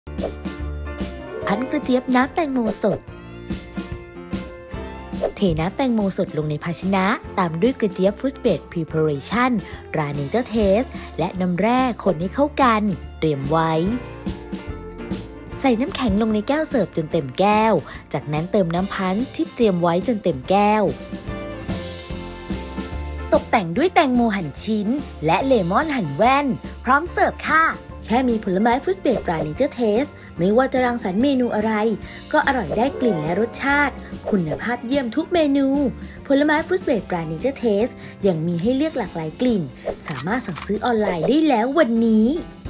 พันกระเจี๊ยบน้ำแตงโมสดเทน้ำแตงโมสดลงในภาชนะตามด้วยกระเจี๊ยบ Fruit Based Preparation ตรา Nature Taste และน้ำแร่คนให้เข้ากันเตรียมไว้ใส่น้ำแข็งลงในแก้วเสิร์ฟจนเต็มแก้วจากนั้นเติมน้ำพันช์ที่เตรียมไว้จนเต็มแก้วตกแต่งด้วยแตงโมหั่นชิ้นและเลมอนหั่นแว่นพร้อมเสิร์ฟค่ะแค่มีผลไม้ฟรุตเบสตรา Nature Taste ไม่ว่าจะรังสรรค์เมนูอะไรก็อร่อยได้กลิ่นและรสชาติคุณภาพเยี่ยมทุกเมนูผลไม้ฟรุตเบสตรา Nature Taste ยังมีให้เลือกหลากหลายกลิ่นสามารถสั่งซื้อออนไลน์ได้แล้ววันนี้